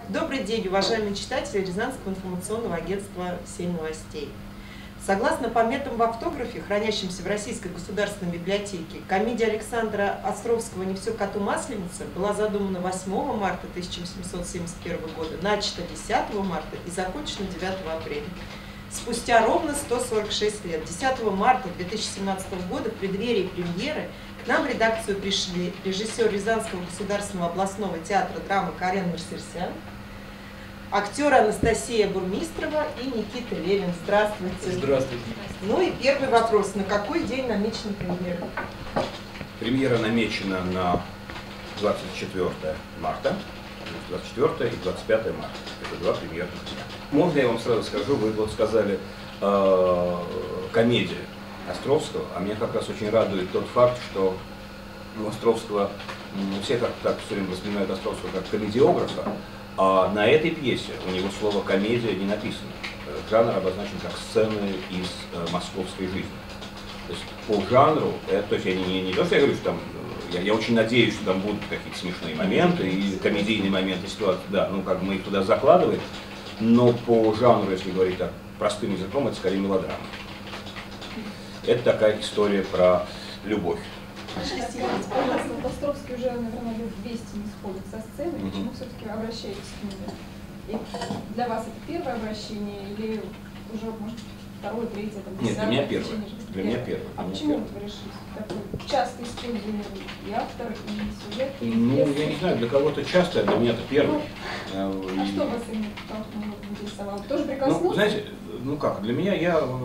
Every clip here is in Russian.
Добрый день, уважаемые читатели Рязанского информационного агентства «7 новостей». Согласно пометам в автографе, хранящемся в Российской государственной библиотеке, комедия Александра Островского «Не все коту масленица» была задумана 8 марта 1871 года, начата 10 марта и закончена 9 апреля. Спустя ровно 146 лет, 10 марта 2017 года, в преддверии премьеры, к нам в редакцию пришли режиссер Рязанского государственного областного театра драмы Карен Марсельсян, актеры Анастасия Бурмистрова и Никита Левин. Здравствуйте. Здравствуйте. Ну и первый вопрос. На какой день намечена премьера? Премьера намечена на 24 марта, 24 и 25 марта. Это два премьерных дня. Можно я вам сразу скажу, вы вот сказали комедия Островского, а меня как раз очень радует тот факт, что у Островского, все так все время воспринимают Островского как комедиографа, а на этой пьесе у него слово «комедия» не написано. Жанр обозначен как сцены из московской жизни. То есть по жанру, то есть я не то, что я говорю, что там, я очень надеюсь, что там будут какие-то смешные моменты и комедийные моменты ситуации, да, ну как бы мы их туда закладываем, но по жанру, если говорить так простым языком, это скорее мелодрама. Это такая история про любовь. Островский уже, наверное, лет 200 не сходит со сцены. Почему все-таки обращаетесь к нему? И для вас это первое обращение или уже, может, второе, третье? Там, нет, для меня первое. Для меня первое. А почему вы решили? Такой часто используемый и автор, и сюжет? И ну, я не знаю, для кого-то часто, а для меня это первое. А что вас именно интересовало? Вы тоже прикоснулся? Ну, знаете, ну как, для меня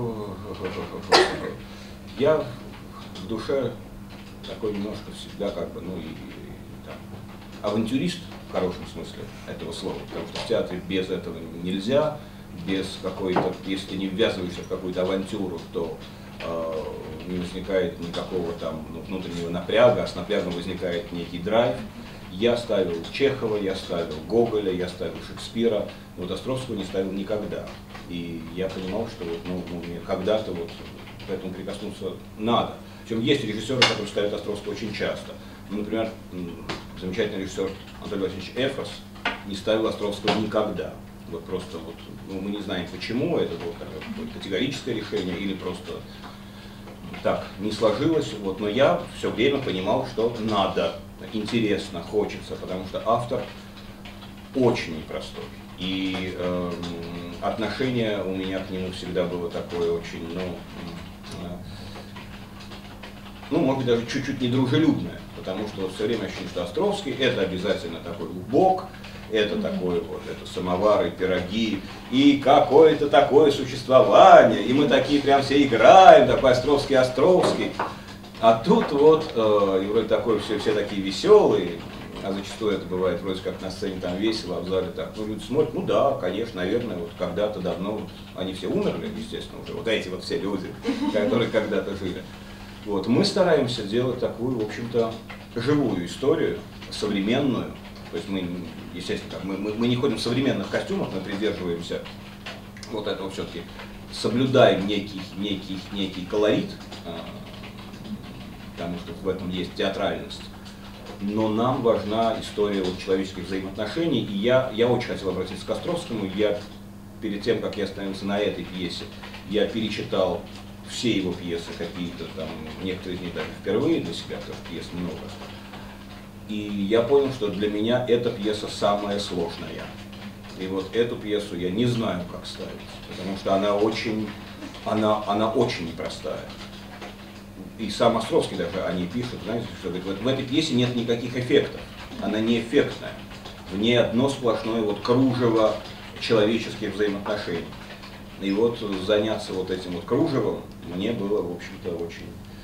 я в душе такой немножко всегда как бы, ну и там, авантюрист в хорошем смысле этого слова, потому что в театре без этого нельзя, без какой-то, если не ввязываешься в какую-то авантюру, то не возникает никакого там внутреннего напряга, а с напрягом возникает некий драйв. Я ставил Чехова, я ставил Гоголя, я ставил Шекспира, но вот Островского не ставил никогда. И я понимал, что вот, мне когда-то вот к этому прикоснуться надо. Причем есть режиссеры, которые ставят Островского очень часто. Ну, например, замечательный режиссер Анатолий Васильевич Эфрос не ставил Островского никогда. Вот просто вот, ну, мы не знаем почему, это было какое-то категорическое решение или просто так не сложилось. Вот, но я все время понимал, что надо, интересно, хочется, потому что автор очень непростой. И отношение у меня к нему всегда было такое очень, может быть, даже чуть-чуть недружелюбное, потому что вот все время ощущение, что Островский это обязательно такой убог, это такое вот, это самовары, пироги, и какое-то такое существование, и мы такие прям все играем, такой Островский. А тут вот, и вроде такой, все такие веселые, а зачастую это бывает вроде как на сцене там весело, а в зале так, ну люди смотрят, ну да, конечно, наверное, вот когда-то давно, вот, они все умерли, естественно, уже, вот эти вот все люди, которые когда-то жили. Вот, мы стараемся делать такую, в общем-то, живую историю, современную. То есть мы, естественно, мы не ходим в современных костюмах, мы придерживаемся вот этого все-таки, соблюдаем некий колорит, потому что в этом есть театральность. Но нам важна история вот человеческих взаимоотношений. И я очень хотел обратиться к Островскому. Перед тем, как я остановился на этой пьесе, я перечитал все его пьесы какие-то там, некоторые из них даже впервые для себя, потому что пьес много. И я понял, что для меня эта пьеса самая сложная. И вот эту пьесу я не знаю, как ставить, потому что она очень непростая. И сам Островский даже о ней пишет, знаете, что говорит, вот в этой пьесе нет никаких эффектов, она не эффектная. В ней одно сплошное вот кружево человеческих взаимоотношений. И вот заняться вот этим вот кружевом мне было, в общем-то, очень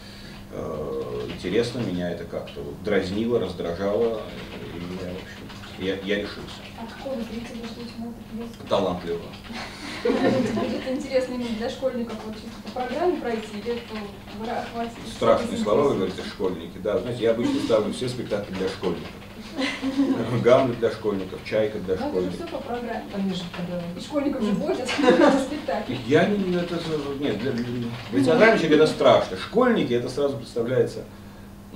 интересно, меня это как-то вот дразнило, раздражало, и я, в общем, я решился. А какого зрителя ждете на этой пьесе? Талантливого. Будет интересно именно для школьников вот чисто по программе пройти, или это хватит? Страшные слова, вы говорите, школьники. Да, знаете, я обычно ставлю все спектакли для школьников. Гамлет для школьников, Чайка для школьников. Это все по программе. Конечно, да. И школьников же водят на спектакль. Я не, нет, для театральщика это страшно. Школьники, это сразу представляется,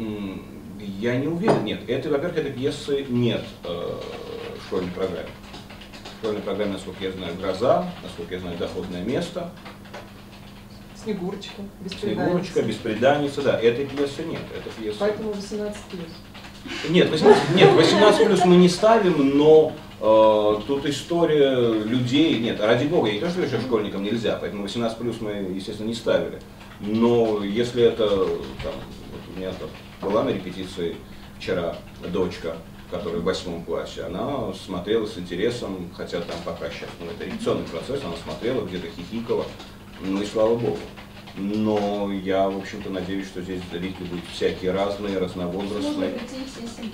я не уверен, нет. Это, во-первых, этой пьесы нет в школьной программе. школьной программе, насколько я знаю, «Гроза», насколько я знаю, «Доходное место». «Снегурочка», «Снегурочка», «Бесприданница», да, этой пьесы нет. Это пьеса... Поэтому 18+. Нет, 18+ мы не ставим, но тут история людей, нет, ради бога, я не то, что еще школьникам нельзя, поэтому 18+ мы, естественно, не ставили. Но если это, там, вот у меня там была на репетиции вчера дочка, которая в 8 классе, она смотрела с интересом, хотя там пока сейчас, ну, это репетиционный процесс, она смотрела, где-то хихикала, ну и слава богу. Но я, в общем-то, надеюсь, что здесь зрители будут всякие разные, разновозрастные. Нужно прийти всей семье,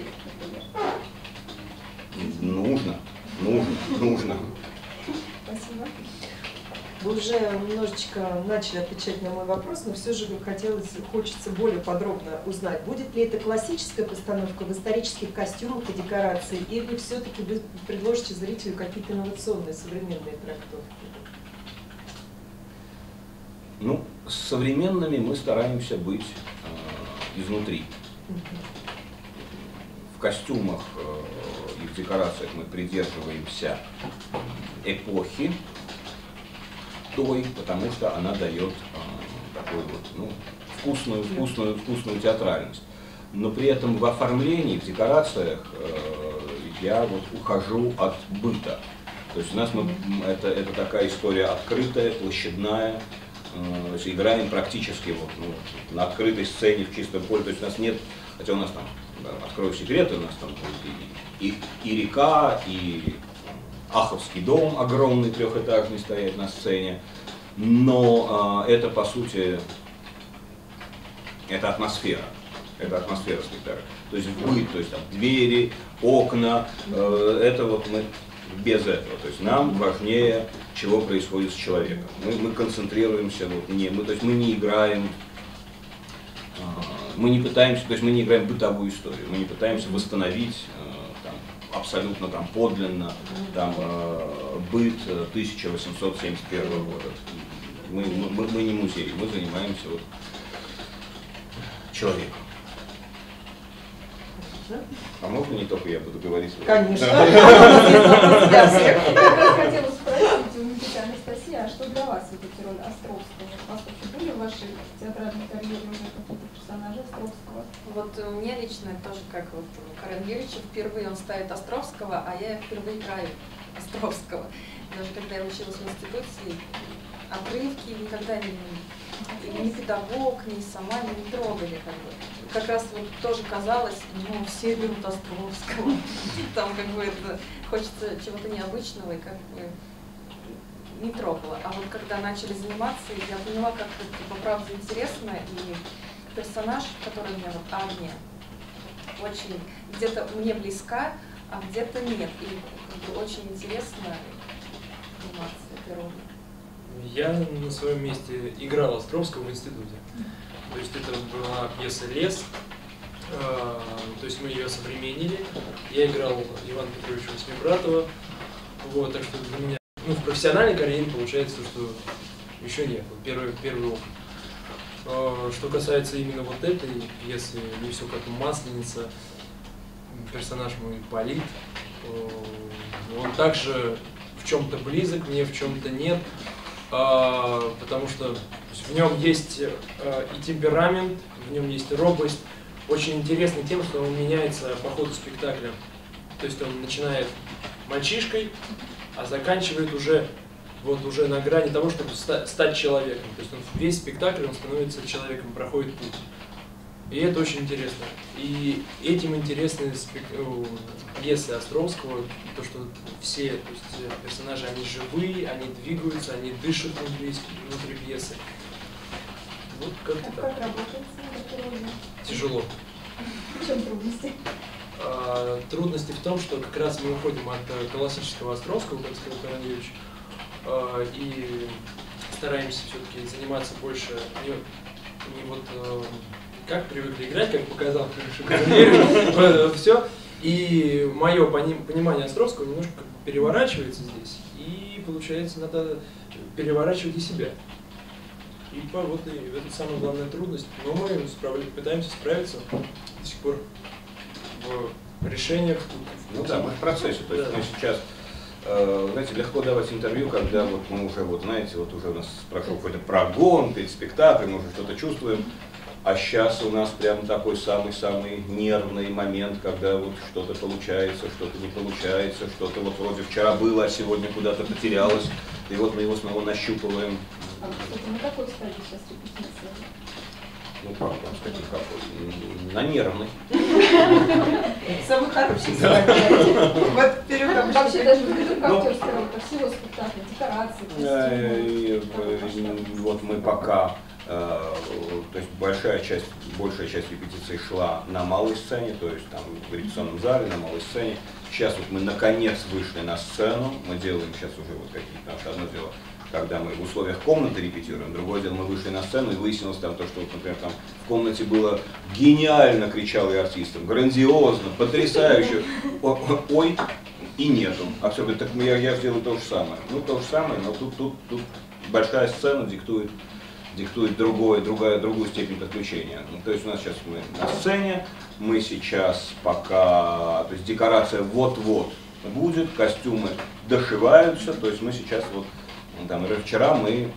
например. Нужно. Спасибо. Вы уже немножечко начали отвечать на мой вопрос, но все же хочется более подробно узнать, будет ли это классическая постановка в исторических костюмах и декорациях, или все-таки вы предложите зрителю какие-то инновационные, современные трактовки? Ну, с современными мы стараемся быть изнутри. В костюмах и в декорациях мы придерживаемся эпохи той, потому что она дает такую вот, ну, вкусную театральность. Но при этом в оформлении, в декорациях я вот ухожу от быта. То есть у нас это такая история открытая, площадная. Играем практически вот, ну, на открытой сцене, в чистом поле. То есть у нас нет, хотя у нас там, да, открою секреты, у нас там и река, и Аховский дом огромный, трехэтажный, стоит на сцене. Но это, по сути, это атмосфера. Это атмосфера спектакля. То есть быт, то есть там двери, окна, это вот мы без этого. То есть нам важнее, чего происходит с человеком. Мы концентрируемся, вот, то есть мы не играем, мы не пытаемся, то есть мы не играем бытовую историю, мы не пытаемся восстановить там, абсолютно там, подлинно там, быт 1871 года. Мы не музей, мы занимаемся вот, человеком. А можно не только я буду говорить? Конечно. Я хотела спросить у Никиты Анастасии, а что для вас все-таки роль Островского? У вас вообще были в вашей театральной карьере уже какие-то персонажи Островского? Вот у меня лично тоже, как вот у Карен Юрьевича, впервые он ставит Островского, а я впервые играю Островского. Даже когда я училась в институте, отрывки никогда ни педагог, ни сама не трогали. Как раз вот тоже казалось, ну, все берут Островского. Там как бы это, хочется чего-то необычного и как бы не трогала. А вот когда начали заниматься, я поняла, как это по правде интересно. И персонаж, который у меня, вот Агния, очень где-то мне близка, а где-то нет. И как бы очень интересно заниматься этой ролью. Я на своем месте играл Островского в институте. То есть это была пьеса «Лес», то есть мы ее современнили. Я играл Ивана Петровича Восьмибратова. Вот, так что для меня, ну, в профессиональной карьере получается, что еще нет. Первый опыт. Что касается именно вот этой пьесы, не все как «Масленица», персонаж мой Полит, он также в чем-то близок мне, в чем-то нет. Потому что в нем есть и темперамент, в нем есть робость. Очень интересно тем, что он меняется по ходу спектакля. То есть он начинает мальчишкой, а заканчивает уже на грани того, чтобы стать человеком. То есть он весь спектакль он становится человеком, проходит путь. И это очень интересно. И этим интересны пьесы Островского, то, что все, то есть персонажи, они живые, они двигаются, они дышат внутри пьесы. Вот как-то так. Как работать с этой ролью? Тяжело. В чем трудности? Трудности в том, что как раз мы уходим от классического Островского, как сказал Карен Юрьевич, и стараемся все-таки заниматься больше не вот как привыкли играть, как показал все. И мое понимание Островского немножко переворачивается здесь, и получается надо переворачивать и себя. И вот и это самая главная трудность. Но мы пытаемся справиться до сих пор в решениях. Ну да, мы в процессе. То есть мы сейчас знаете, легко давать интервью, когда вот мы уже, вот знаете, вот уже у нас прошел какой-то прогон перед спектаклем, мы уже что-то чувствуем. А сейчас у нас прям такой самый-самый нервный момент, когда вот что-то получается, что-то не получается, что-то вот вроде вчера было, а сегодня куда-то потерялось, и вот мы его снова нащупываем. А кстати, на какой стадии сейчас репетиция? Ну, как вам сказать, какой? На нервный. Самый хороший сегодня. Вот вперед там Вообще даже в актерской работе всего спектакля, декорации. Вот мы пока, то есть большая часть репетиций шла на малой сцене, то есть там в репетиционном зале, на малой сцене. Сейчас вот мы наконец вышли на сцену, мы делаем сейчас уже вот какие-то, потому что одно дело, когда мы в условиях комнаты репетируем, другое дело, мы вышли на сцену и выяснилось там то, что, вот, например, там в комнате было гениально, кричал и артистам, грандиозно, потрясающе, ой, и нету. А все говорит, так я сделаю то же самое. Ну, то же самое, но тут большая сцена диктует другую степень подключения. Ну, то есть у нас сейчас мы на сцене, мы сейчас пока, то есть декорация вот-вот будет, костюмы дошиваются, то есть мы сейчас вот, там, например, вчера мы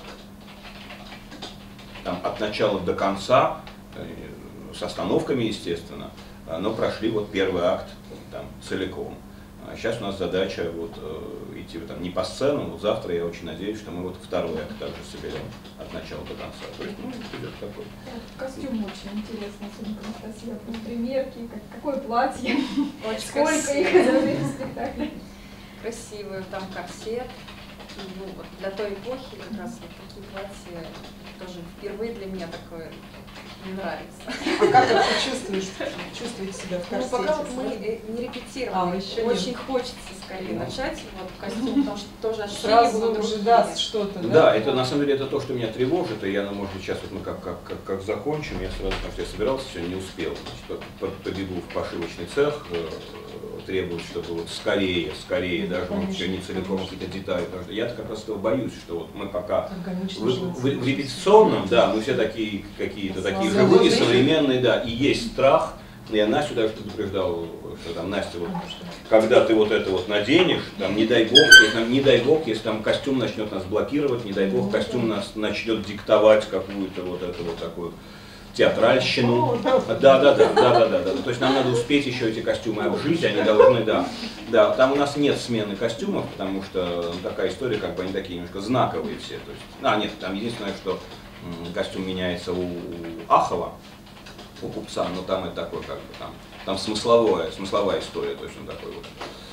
там, от начала до конца, с остановками, естественно, но прошли вот первый акт там, целиком. А сейчас у нас задача вот, идти там, не по сцену, вот завтра я очень надеюсь, что мы вот второй акт также соберем от начала до конца. То есть, ну, идет такой. Костюм очень интересный, особенно Анастасия, примерки, какое платье, Очень сколько их красиво. за время спектакля. Красивый, там корсет. Ну, вот для той эпохи как раз вот такие платья тоже впервые для меня такое не нравится. А как вы чувствуете себя в Ну, корсете? пока вот мы не репетировали, еще очень хочется скорее начать вот костюм, потому что тоже ощущения Сразу будут уже другие. даст что-то, да? Да, это на самом деле это то, что меня тревожит, и я, ну, может быть, сейчас вот мы как закончим, я сразу, потому что я собирался, сегодня не успел, значит, побегу в пошивочный цех, требовать, чтобы вот скорее, даже может, еще не целиком какие-то детали, потому что я как раз этого боюсь, что вот мы пока в репетиционном, да, мы все такие какие-то такие живые, современные, да, и есть страх. Я Настю даже предупреждал, что там, Настя, вот, когда ты вот это вот наденешь, там, не дай бог, если там костюм начнет нас блокировать, не дай бог, костюм нас начнет диктовать какую-то вот эту вот такую театральщину. Да. То есть нам надо успеть еще эти костюмы обжить, они должны, да. Там у нас нет смены костюмов, потому что такая история, как бы они такие немножко знаковые все. То есть, нет, там единственное, что костюм меняется у Ахова, у купца, но там это такой, как бы, там смысловая история, то есть он такой вот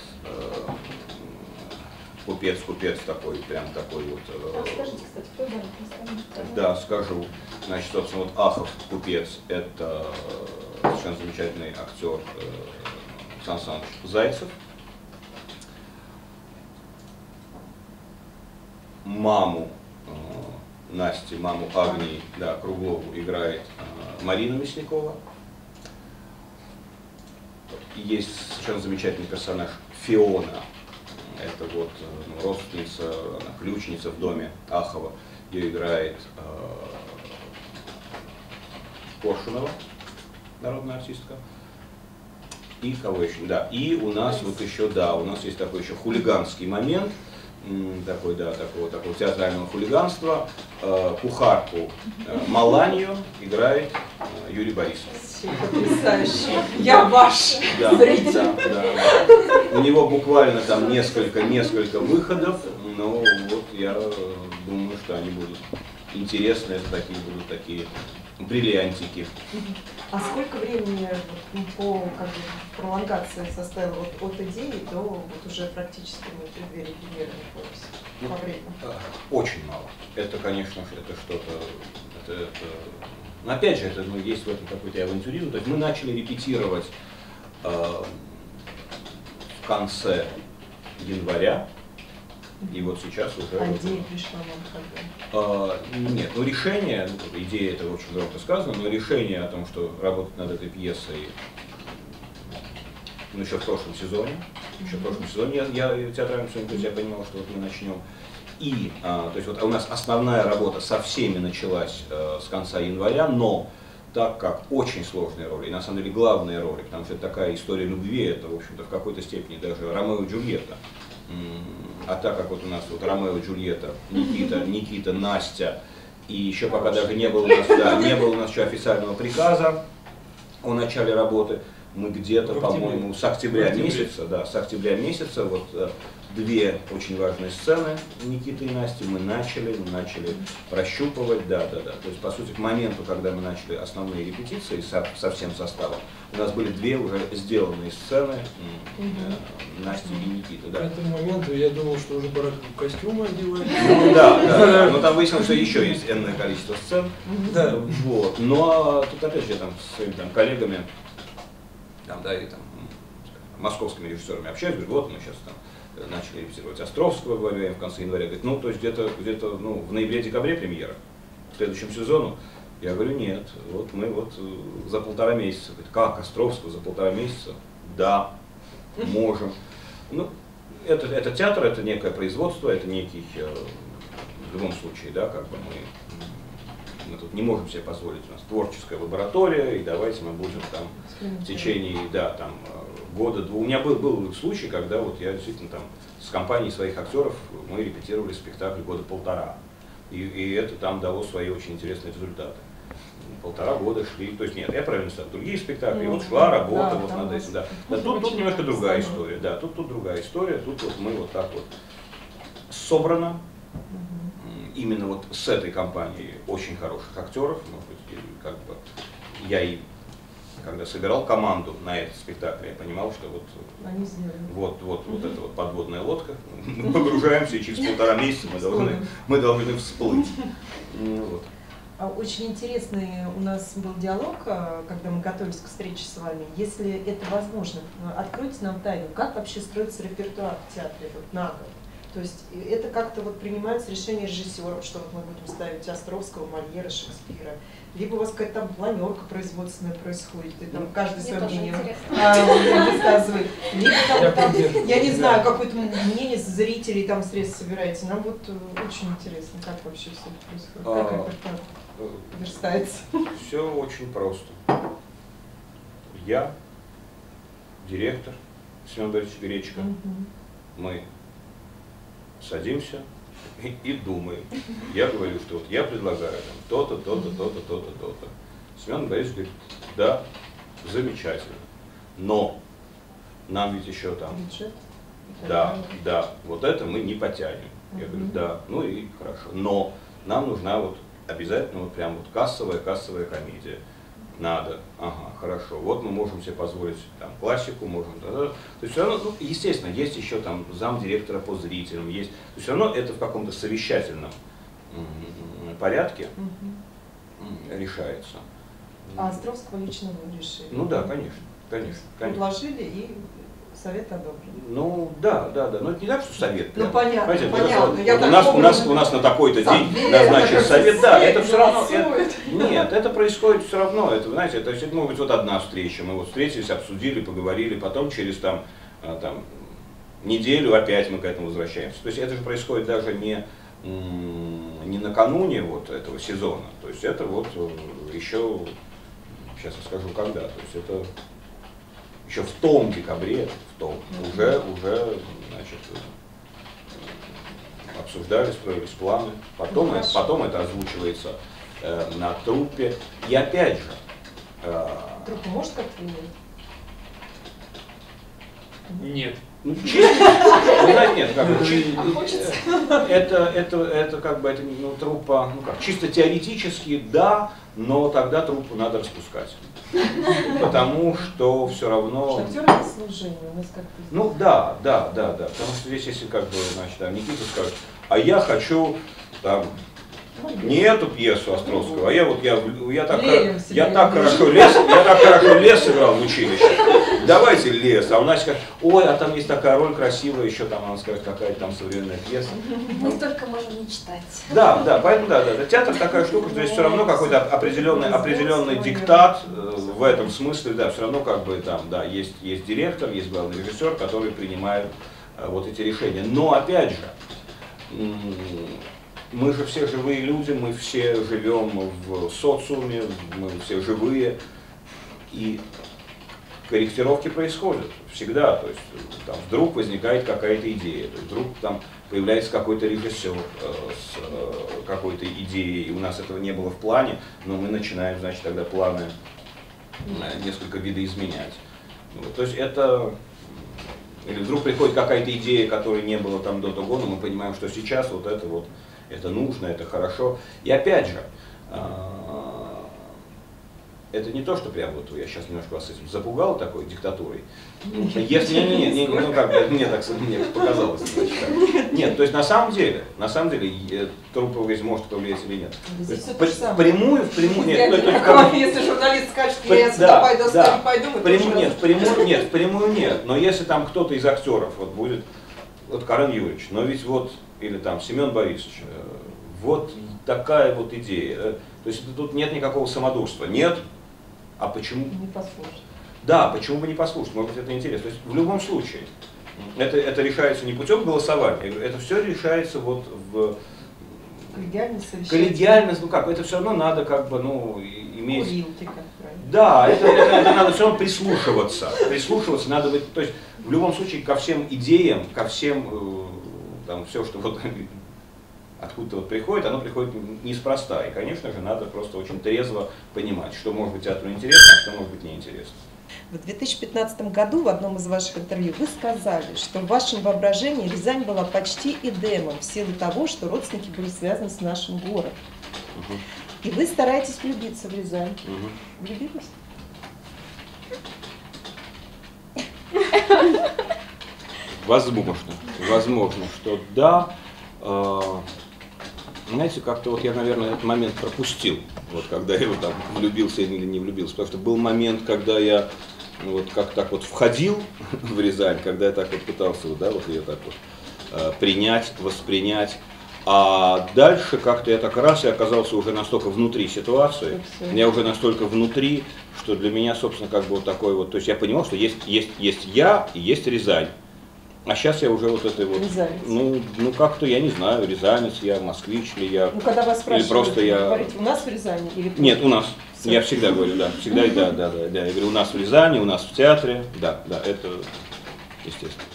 купец такой, прям такой вот. Скажите, кстати, кто дарит наставник? Да, скажу. Значит, собственно, вот Ахов, купец, это совершенно замечательный актер Сан Саныч Зайцев. Маму Насти, маму Агнии, да, Круглову играет Марина Мясникова. Есть совершенно замечательный персонаж Фиона. Это вот родственница, она ключница в доме Ахова. Ее играет Коршунова, народная артистка. И кого еще? Да, и у нас вот еще, да, у нас есть такой еще хулиганский момент, такого театрального хулиганства. Кухарку Маланью играет Юрий Борисов. Потрясающе. Я ваш зритель. У него буквально там несколько выходов, но вот я думаю, что они будут интересны, это будут такие бриллиантики. А сколько времени по пролонгации составила от идеи до вот уже практически мы в преддверии премьеры находимся? По времени? Очень мало. Это, конечно, это что-то. Но опять же, это есть в этом какой-то авантюризм. То есть мы начали репетировать в конце января. И вот сейчас уже... А идея пришла вам когда? Нет, решение, идея это очень громко сказано, но решение о том, что работать над этой пьесой еще в прошлом сезоне. Я театральным своим я понимал, что вот мы начнем. И, то есть вот у нас основная работа со всеми началась с конца января, но так как очень сложные роли, и на самом деле главные роли, потому что это такая история любви, это, в общем-то, в какой-то степени даже Ромео и Джульетта. А так как вот у нас вот Ромео и Джульетта, Никита, Настя, и еще пока даже не было у нас, да, не было у нас еще официального приказа о начале работы, мы где-то, по-моему, с октября месяца, вот две очень важные сцены Никиты и Насти мы начали прощупывать, да. То есть, по сути, к моменту, когда мы начали основные репетиции со всем составом, у нас были две уже сделанные сцены Насти и Никиты. Да. К этому моменту я думал, что уже пора костюмы одевать. Ну да. Но там выяснилось, что еще есть энное количество сцен. Да. Вот. Но тут опять же я там с своими коллегами, и московскими режиссерами общаюсь, говорю, вот мы сейчас начали репетировать Островского, говорю, в конце января, говорит, то есть где-то в ноябре-декабре премьера, в следующем сезону. Я говорю, нет, вот мы за 1,5 месяца. Говорит, как Островского за 1,5 месяца? Да, можем. Это театр, это некое производство, это некий, в любом случае, мы тут не можем себе позволить, у нас творческая лаборатория, и давайте мы будем там в течение, года-двух. У меня был случай, когда я действительно с компанией своих актеров мы репетировали спектакль года 1,5. И это там дало свои очень интересные результаты. 1,5 года шли, то есть нет, я правильно сказал, другие спектакли, шла работа над этим. Тут немножко другая история, тут другая история, тут мы так собрано. Именно с этой компанией очень хороших актеров, я когда собирал команду на этот спектакль, я понимал, что эта подводная лодка, мы погружаемся, и через 1,5 месяца мы должны всплыть. Очень интересный у нас был диалог, когда мы готовились к встрече с вами. Если это возможно, откройте нам тайну, как вообще строится репертуар в театре на год? То есть это как-то принимается решение режиссеров, что мы будем ставить Островского, Мольера, Шекспира. Либо у вас какая-то там планерка производственная происходит, и там каждый свое мнение высказывает. Либо я не знаю, какое-то мнение зрителей средств собираете. Нам очень интересно, как вообще все это происходит, как это верстается. Все очень просто. Я, директор Семен Борисович Гречко, мы садимся и думаем. Я говорю, что я предлагаю то-то, то-то, то-то, то-то, то-то. Семен Борисович говорит, да, замечательно. Но нам ведь еще бюджет? Да, вот это мы не потянем. Я говорю, да, и хорошо. Но нам нужна обязательно кассовая комедия. Надо, хорошо. Мы можем себе позволить классику, можем. То есть все равно, естественно, есть еще замдиректора по зрителям, есть. То есть все равно это в каком-то совещательном порядке решается. А Островского лично вы решили? Да, конечно. Предложили и совет одобрил. Да. Но это не так, что совет. Понятно. У нас на такой-то день назначен совет. Да, это все равно. Нет, это происходит все равно. Это, знаете, это может быть одна встреча. Мы встретились, обсудили, поговорили, потом через неделю опять мы к этому возвращаемся. То есть это же происходит даже не накануне этого сезона. То есть это еще, сейчас я скажу когда. То есть это еще в том декабре, уже обсуждали, строились планы, потом это озвучивается на труппе. И опять же... Труппа может как-то влиять? Нет. Нет, это труппа, чисто теоретически да, но тогда труппу надо распускать. Потому что все равно... Актеры на служение у нас как-то... Да. Потому что здесь, если Никита скажет, а я хочу не эту пьесу Островского, а я так хорошо лес играл в училище. Давайте лес. А у нас скажет, ой, а там есть такая роль красивая, еще она скажет, какая-то современная пьеса. Мы только можем мечтать. Да, поэтому театр такая штука, что здесь все равно какой-то определенный диктат в этом смысле, все равно есть директор, есть главный режиссер, который принимает эти решения. Но опять же, мы же все живые люди, мы все живем в социуме, мы все живые. И корректировки происходят всегда, то есть там вдруг возникает какая-то идея, то есть вдруг там появляется какой-то режиссер с какой-то идеей, и у нас этого не было в плане, но мы начинаем, значит, тогда планы несколько видоизменять. Вот, то есть это, или вдруг приходит какая-то идея, которой не было там до того, но мы понимаем, что сейчас вот, это нужно, это хорошо. И опять же, это не то, что прям вот я сейчас немножко вас этим запугал такой диктатурой. Если ну как бы мне так мне показалось. Нет, то есть на самом деле, трудополовизм может повлиять или нет. Впрямую, нет. Если журналист скажет, я сюда пойду, не пойду, нет, впрямую нет. Но если там кто-то из актеров вот будет, вот Карен Юрьевич, но ведь вот, или там Семен Борисович, вот такая вот идея. То есть тут нет никакого самодурства. Нет. А почему? Не послушать. Да, почему бы не послушать? Может быть, это интересно. То есть в любом случае, это решается не путем голосования, это все решается вот в коллегиальность, ну как, это все равно надо как бы, ну, иметь. Курилки, как правильно. Да, это надо все равно прислушиваться надо быть, то есть в любом случае ко всем идеям, ко всем, там, все, что вот откуда-то вот приходит, оно приходит неспроста. И, конечно же, надо просто очень трезво понимать, что может быть театру интересно, а что может быть неинтересно. В 2015 году в одном из ваших интервью вы сказали, что в вашем воображении Рязань была почти Эдемом в силу того, что родственники были связаны с нашим городом. И вы стараетесь влюбиться в Рязань. Влюбились? Возможно, что да. Знаете, как-то вот я, наверное, этот момент пропустил, вот когда я вот там влюбился или не влюбился, потому что был момент, когда я вот как так вот входил в Рязань, когда я так вот пытался, да, вот ее так вот принять, воспринять, а дальше как-то я так раз и оказался уже настолько внутри ситуации, я уже настолько внутри, что для меня, собственно, как бы вот такой вот, то есть я понимал, что есть я и есть Рязань. А сейчас я уже вот этой вот, ну как-то, я не знаю, рязанец я, москвич ли я, ну, когда вас спрашивают, или просто я... Вы говорите, у нас в Рязани? Или... Нет, у нас. Все. Я всегда говорю, да, всегда, да. Я говорю, у нас в Рязани, у нас в театре, да, это естественно.